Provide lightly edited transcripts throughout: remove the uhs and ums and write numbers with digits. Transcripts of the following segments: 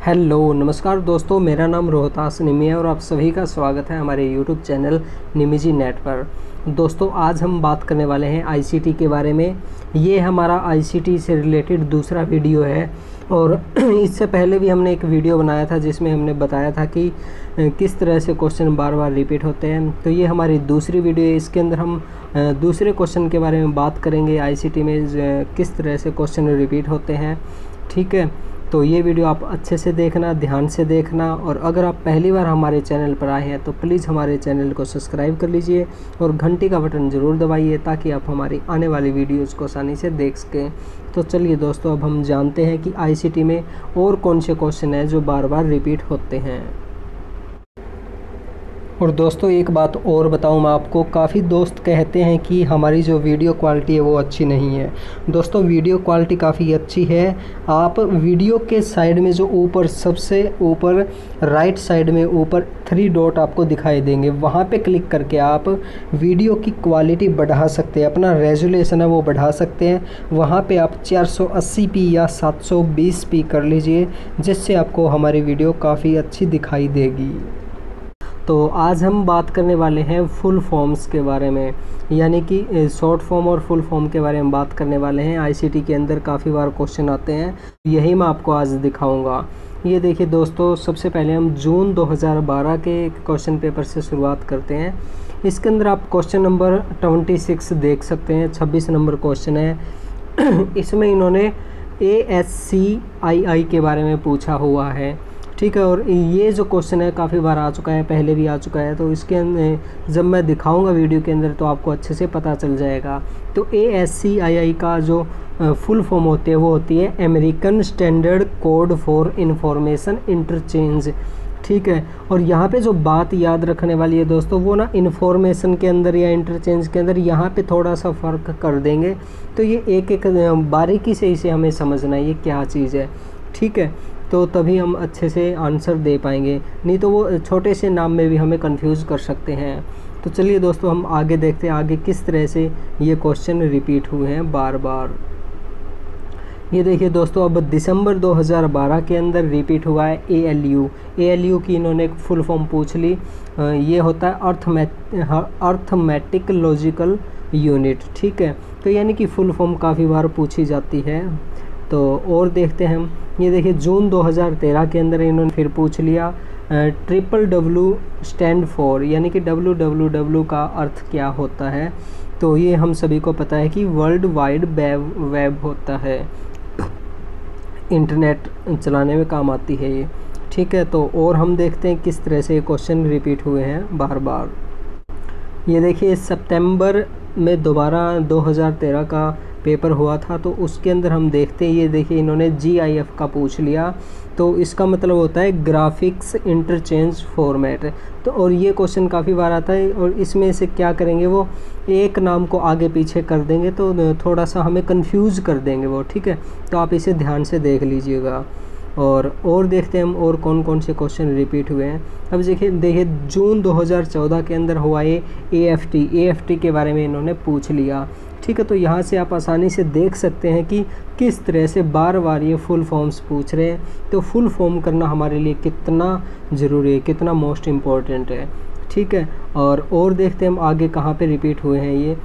Hello नमस्कार दोस्तों, मेरा नाम रोहतास निमी है और आप सभी का स्वागत है हमारे यूट्यूब चैनल निमीजी नेट पर। दोस्तों आज हम बात करने वाले हैं आईसीटी के बारे में। ये हमारा आईसीटी से रिलेटेड दूसरा वीडियो है और इससे पहले भी हमने एक वीडियो बनाया था जिसमें हमने बताया था कि किस तरह से क्वेश्चन बार बार रिपीट होते हैं। तो ये हमारी दूसरी वीडियो है। इसके अंदर हम दूसरे क्वेश्चन के बारे में बात करेंगे, आईसीटी में किस तरह से क्वेश्चन रिपीट होते हैं। ठीक है, तो ये वीडियो आप अच्छे से देखना, ध्यान से देखना। और अगर आप पहली बार हमारे चैनल पर आए हैं तो प्लीज़ हमारे चैनल को सब्सक्राइब कर लीजिए और घंटी का बटन ज़रूर दबाइए ताकि आप हमारी आने वाली वीडियोज़ को आसानी से देख सकें। तो चलिए दोस्तों, अब हम जानते हैं कि आईसीटी में और कौन से क्वेश्चन हैं जो बार बार रिपीट होते हैं। और दोस्तों एक बात और बताऊं मैं आपको, काफ़ी दोस्त कहते हैं कि हमारी जो वीडियो क्वालिटी है वो अच्छी नहीं है। दोस्तों वीडियो क्वालिटी काफ़ी अच्छी है। आप वीडियो के साइड में जो ऊपर सबसे ऊपर राइट साइड में ऊपर 3 डॉट आपको दिखाई देंगे, वहाँ पे क्लिक करके आप वीडियो की क्वालिटी बढ़ा सकते हैं, अपना रेजोल्यूशन है वो बढ़ा सकते हैं। वहाँ पे आप 480p या 720p कर लीजिए, जिससे आपको हमारी वीडियो काफ़ी अच्छी दिखाई देगी। तो आज हम बात करने वाले हैं फुल फॉर्म्स के बारे में, यानी कि शॉर्ट फॉर्म और फुल फॉर्म के बारे में बात करने वाले हैं। आईसीटी के अंदर काफ़ी बार क्वेश्चन आते हैं, यही मैं आपको आज दिखाऊंगा। ये देखिए दोस्तों, सबसे पहले हम जून 2012 के क्वेश्चन पेपर से शुरुआत करते हैं। इसके अंदर आप क्वेश्चन नंबर 26 देख सकते हैं, 26 नंबर क्वेश्चन है। इसमें इन्होंने ASCII के बारे में पूछा हुआ है। ठीक है, और ये जो क्वेश्चन है काफ़ी बार आ चुका है, पहले भी आ चुका है। तो इसके अंदर जब मैं दिखाऊंगा वीडियो के अंदर तो आपको अच्छे से पता चल जाएगा। तो ASCII का जो फुल फॉर्म होती है वो होती है American standard code for information interchange. ठीक है, और यहाँ पे जो बात याद रखने वाली है दोस्तों, वो ना इन्फॉर्मेशन के अंदर या इंटरचेंज के अंदर यहाँ पे थोड़ा सा फ़र्क कर देंगे। तो ये एक एक बारीकी से इसे हमें समझना है ये क्या चीज़ है। ठीक है, तो तभी हम अच्छे से आंसर दे पाएंगे, नहीं तो वो छोटे से नाम में भी हमें कंफ्यूज कर सकते हैं। तो चलिए दोस्तों हम आगे देखते हैं आगे किस तरह से ये क्वेश्चन रिपीट हुए हैं बार बार। ये देखिए दोस्तों, अब दिसंबर 2012 के अंदर रिपीट हुआ है ALU की इन्होंने एक फुल फॉर्म पूछ ली। ये होता है अर्थमेटिक लॉजिकल यूनिट। ठीक है, तो यानी कि फुल फॉर्म काफ़ी बार पूछी जाती है। तो और देखते हैं हम, ये देखिए जून 2013 के अंदर इन्होंने फिर पूछ लिया WWW स्टैंड फॉर, यानी कि WWW का अर्थ क्या होता है। तो ये हम सभी को पता है कि वर्ल्ड वाइड वेब होता है, इंटरनेट चलाने में काम आती है ये। ठीक है, तो और हम देखते हैं किस तरह से ये क्वेश्चन रिपीट हुए हैं बार बार। ये देखिए सितंबर में दोबारा 2013 का पेपर हुआ था, तो उसके अंदर हम देखते हैं, ये देखिए इन्होंने GIF का पूछ लिया। तो इसका मतलब होता है ग्राफिक्स इंटरचेंज फॉर्मेट। तो और ये क्वेश्चन काफ़ी बार आता है और इसमें से क्या करेंगे, वो एक नाम को आगे पीछे कर देंगे तो थोड़ा सा हमें कंफ्यूज कर देंगे वो। ठीक है, तो आप इसे ध्यान से देख लीजिएगा। और देखते हैं हम और कौन कौन से क्वेश्चन रिपीट हुए हैं। अब देखिए जून 2014 के अंदर हुआ ये AFT के बारे में इन्होंने पूछ लिया। ठीक है, तो यहाँ से आप आसानी से देख सकते हैं कि किस तरह से बार बार ये फुल फॉर्म्स पूछ रहे हैं। तो फुल फॉर्म करना हमारे लिए कितना ज़रूरी है, कितना मोस्ट इम्पॉर्टेंट है। ठीक है, और देखते हैं हम आगे कहाँ पे रिपीट हुए हैं ये।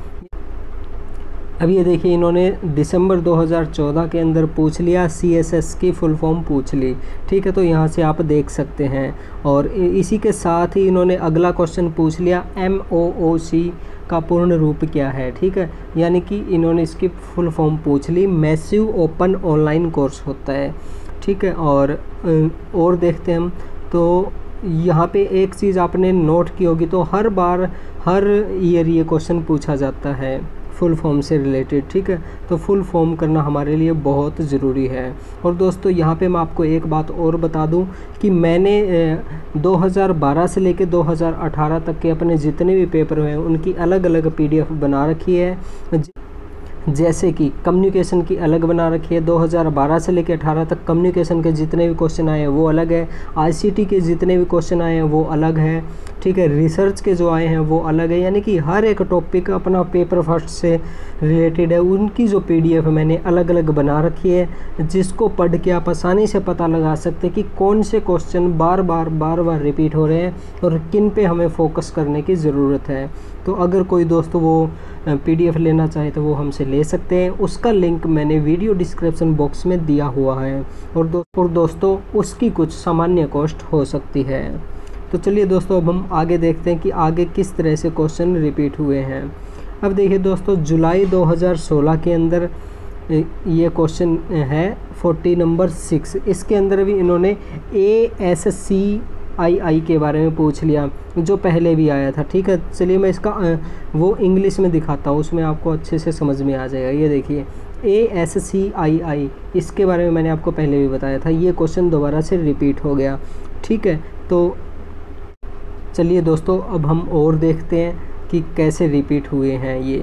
अब ये देखिए इन्होंने दिसंबर 2014 के अंदर पूछ लिया, CSS की फुल फॉर्म पूछ ली। ठीक है, तो यहाँ से आप देख सकते हैं। और इसी के साथ ही इन्होंने अगला क्वेश्चन पूछ लिया MOOC का पूर्ण रूप क्या है। ठीक है, यानी कि इन्होंने इसकी फुल फॉर्म पूछ ली, मैसिव ओपन ऑनलाइन कोर्स होता है। ठीक है, और देखते हैं हम, तो यहाँ पे एक चीज़ आपने नोट की होगी, तो हर बार हर ईयर ये क्वेश्चन पूछा जाता है फुल फॉर्म से रिलेटेड। ठीक है, तो फुल फॉर्म करना हमारे लिए बहुत ज़रूरी है। और दोस्तों यहाँ पे मैं आपको एक बात और बता दूं कि मैंने 2012 से लेकर 2018 तक के अपने जितने भी पेपर हुए हैं उनकी अलग अलग PDF बना रखी है। जैसे कि कम्युनिकेशन की अलग बना रखी है, 2012 से लेकर 18 तक कम्युनिकेशन के जितने भी क्वेश्चन आए हैं वो अलग है, आईसीटी के जितने भी क्वेश्चन आए हैं वो अलग है। ठीक है। रिसर्च के जो आए हैं वो अलग है, यानी कि हर एक टॉपिक अपना पेपर फर्स्ट से रिलेटेड है। उनकी जो PDF मैंने अलग अलग बना रखी है, जिसको पढ़ के आप आसानी से पता लगा सकते हैं कि कौन से क्वेश्चन बार बार रिपीट हो रहे हैं और किन पे हमें फोकस करने की ज़रूरत है। तो अगर कोई दोस्त वो PDF लेना चाहे तो वो हमसे ले सकते हैं। उसका लिंक मैंने वीडियो डिस्क्रिप्शन बॉक्स में दिया हुआ है। और दोस्तों उसकी कुछ सामान्य कॉस्ट हो सकती है। तो चलिए दोस्तों, अब हम आगे देखते हैं कि आगे किस तरह से क्वेश्चन रिपीट हुए हैं। अब देखिए दोस्तों, जुलाई 2016 के अंदर ये क्वेश्चन है 40 नंबर 6। इसके अंदर भी इन्होंने ASCII के बारे में पूछ लिया, जो पहले भी आया था। ठीक है, चलिए मैं इसका वो इंग्लिश में दिखाता हूँ, उसमें आपको अच्छे से समझ में आ जाएगा। ये देखिए ASCII, इसके बारे में मैंने आपको पहले भी बताया था। ये क्वेश्चन दोबारा से रिपीट हो गया। ठीक है, तो चलिए दोस्तों, अब हम और देखते हैं कि कैसे रिपीट हुए हैं ये।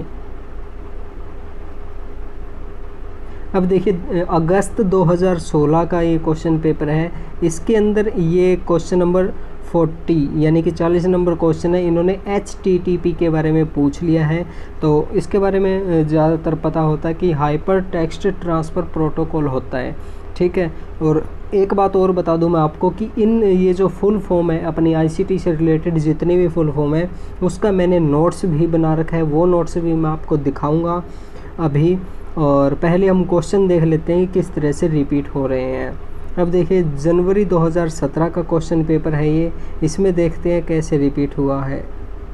अब देखिए, अगस्त 2016 का ये क्वेश्चन पेपर है। इसके अंदर ये क्वेश्चन नंबर 40 यानी कि 40 नंबर क्वेश्चन है। इन्होंने HTTP के बारे में पूछ लिया है। तो इसके बारे में ज़्यादातर पता होता है कि हाइपर टेक्स्ट ट्रांसफ़र प्रोटोकॉल होता है। ठीक है, और एक बात और बता दूं मैं आपको कि ये जो फुल फॉर्म है अपनी ICT से रिलेटेड जितनी भी फुल फॉर्म है, उसका मैंने नोट्स भी बना रखा है। वो नोट्स भी मैं आपको दिखाऊंगा अभी। और पहले हम क्वेश्चन देख लेते हैं कि किस तरह से रिपीट हो रहे हैं। अब देखिए, जनवरी 2017 का क्वेश्चन पेपर है ये। इसमें देखते हैं कैसे रिपीट हुआ है।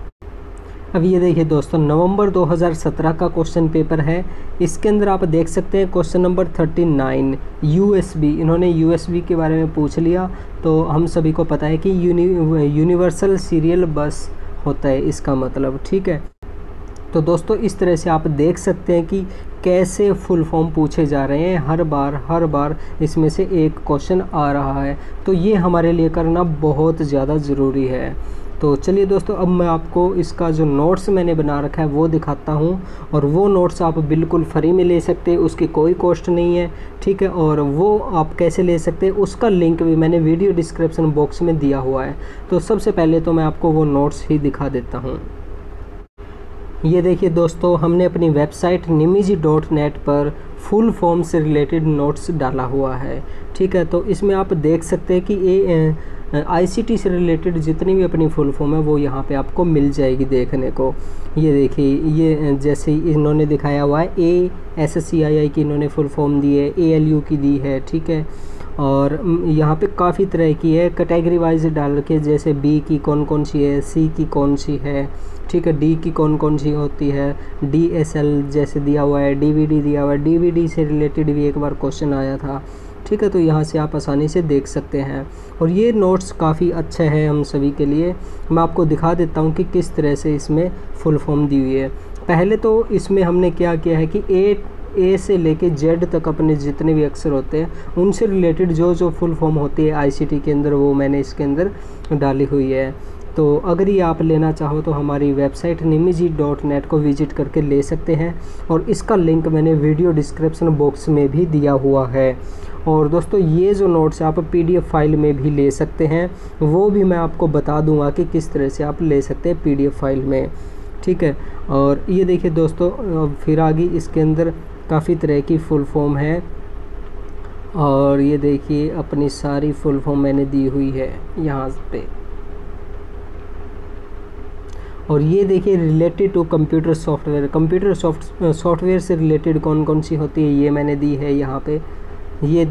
अब ये देखिए दोस्तों, नवंबर 2017 का क्वेश्चन पेपर है। इसके अंदर आप देख सकते हैं क्वेश्चन नंबर 39 USB। इन्होंने USB के बारे में पूछ लिया। तो हम सभी को पता है कि यूनिवर्सल सीरियल बस होता है इसका मतलब। ठीक है, तो दोस्तों इस तरह से आप देख सकते हैं कि कैसे फुल फॉर्म पूछे जा रहे हैं। हर बार इसमें से एक क्वेश्चन आ रहा है। तो ये हमारे लिए करना बहुत ज़्यादा ज़रूरी है। तो चलिए दोस्तों, अब मैं आपको इसका जो नोट्स मैंने बना रखा है वो दिखाता हूँ। और वो नोट्स आप बिल्कुल फ्री में ले सकते हैं, उसकी कोई कॉस्ट नहीं है। ठीक है, और वो आप कैसे ले सकते हैं उसका लिंक भी मैंने वीडियो डिस्क्रिप्शन बॉक्स में दिया हुआ है। तो सबसे पहले तो मैं आपको वो नोट्स ही दिखा देता हूँ। ये देखिए दोस्तों, हमने अपनी वेबसाइट nimiji.net पर फुल फॉर्म से रिलेटेड नोट्स डाला हुआ है। ठीक है, तो इसमें आप देख सकते हैं कि ICT से रिलेटेड जितनी भी अपनी फुल फॉर्म है वो यहाँ पे आपको मिल जाएगी देखने को। ये देखिए, ये जैसे इन्होंने दिखाया हुआ है ASCII की इन्होंने फुल फॉर्म दी है, ALU की दी है। ठीक है, और यहाँ पे काफ़ी तरह की है, कैटेगरी वाइज डाल के, जैसे B की कौन सी है, C की कौन सी है। ठीक है, D की कौन सी होती है, DSL जैसे दिया हुआ है, DVD दिया हुआ है। DVD से रिलेटेड भी एक बार क्वेश्चन आया था। ठीक है, तो यहाँ से आप आसानी से देख सकते हैं। और ये नोट्स काफ़ी अच्छे हैं हम सभी के लिए। मैं आपको दिखा देता हूँ कि किस तरह से इसमें फुल फॉर्म दी हुई है। पहले तो इसमें हमने क्या किया है कि A से लेके Z तक अपने जितने भी अक्षर होते हैं उनसे रिलेटेड जो फुल फॉर्म होती है ICT के अंदर, वो मैंने इसके अंदर डाली हुई है। तो अगर ये आप लेना चाहो तो हमारी वेबसाइट nimiji.net को विजिट करके ले सकते हैं। और इसका लिंक मैंने वीडियो डिस्क्रिप्शन बॉक्स में भी दिया हुआ है। और दोस्तों, ये जो नोट्स आप PDF फाइल में भी ले सकते हैं, वो भी मैं आपको बता दूंगा कि किस तरह से आप ले सकते हैं PDF फाइल में। ठीक है, और ये देखिए दोस्तों, फिर आगे इसके अंदर काफ़ी तरह की फुल फॉर्म है। और ये देखिए, अपनी सारी फुल फॉर्म मैंने दी हुई है यहाँ पे। और ये देखिए, related to computer software, computer software से रिलेटेड कौन सी होती है ये मैंने दी है यहाँ पे ये।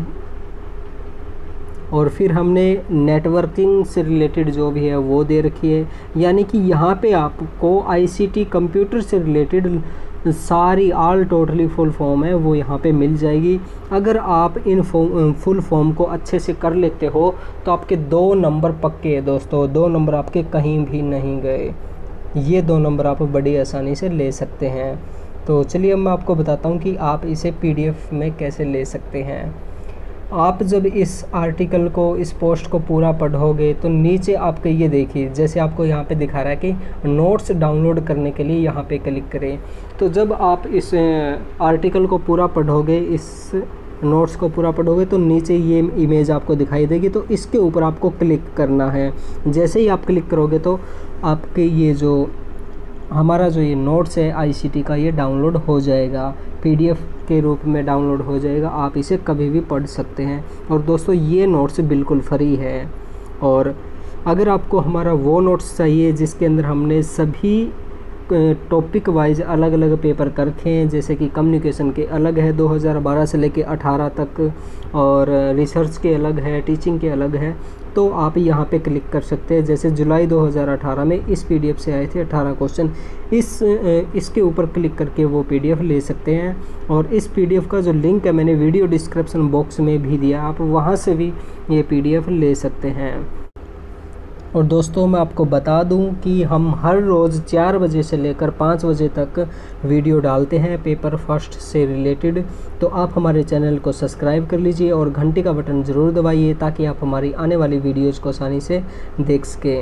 और फिर हमने नेटवर्किंग से रिलेटेड जो भी है वो दे रखी है। यानी कि यहाँ पे आपको ICT कंप्यूटर से रिलेटेड सारी टोटली फुल फॉर्म है वो यहाँ पे मिल जाएगी। अगर आप इन फुल फॉर्म को अच्छे से कर लेते हो तो आपके 2 नंबर पक्के हैं दोस्तों। 2 नंबर आपके कहीं भी नहीं गए। ये 2 नंबर आप बड़ी आसानी से ले सकते हैं। तो चलिए अब मैं आपको बताता हूँ कि आप इसे PDF में कैसे ले सकते हैं। आप जब इस आर्टिकल को, इस पोस्ट को पूरा पढ़ोगे तो नीचे आपके ये देखिए, जैसे आपको यहाँ पे दिखा रहा है कि नोट्स डाउनलोड करने के लिए यहाँ पे क्लिक करें। तो जब आप इस आर्टिकल को पूरा पढ़ोगे, इस नोट्स को पूरा पढ़ोगे तो नीचे ये इमेज आपको दिखाई देगी, तो इसके ऊपर आपको क्लिक करना है। जैसे ही आप क्लिक करोगे तो आपके ये जो हमारा जो ये नोट्स है आईसीटी का, ये डाउनलोड हो जाएगा, पीडीएफ के रूप में डाउनलोड हो जाएगा। आप इसे कभी भी पढ़ सकते हैं। और दोस्तों ये नोट्स बिल्कुल फ्री है। और अगर आपको हमारा वो नोट्स चाहिए जिसके अंदर हमने सभी टॉपिक वाइज अलग अलग पेपर कर रखे हैं, जैसे कि कम्युनिकेशन के अलग है 2012 से लेके 18 तक, और रिसर्च के अलग है, टीचिंग के अलग है, तो आप यहाँ पे क्लिक कर सकते हैं। जैसे जुलाई 2018 में इस पीडीएफ से आए थे 18 क्वेश्चन, इसके ऊपर क्लिक करके वो पीडीएफ ले सकते हैं। और इस पीडीएफ का जो लिंक है मैंने वीडियो डिस्क्रिप्शन बॉक्स में भी दिया, आप वहाँ से भी ये पीडीएफ ले सकते हैं। और दोस्तों मैं आपको बता दूं कि हम हर रोज़ 4 बजे से लेकर 5 बजे तक वीडियो डालते हैं पेपर फर्स्ट से रिलेटेड। तो आप हमारे चैनल को सब्सक्राइब कर लीजिए और घंटी का बटन ज़रूर दबाइए ताकि आप हमारी आने वाली वीडियोज़ को आसानी से देख सकें।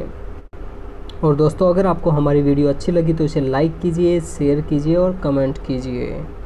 और दोस्तों अगर आपको हमारी वीडियो अच्छी लगी तो इसे लाइक कीजिए, शेयर कीजिए और कमेंट कीजिए।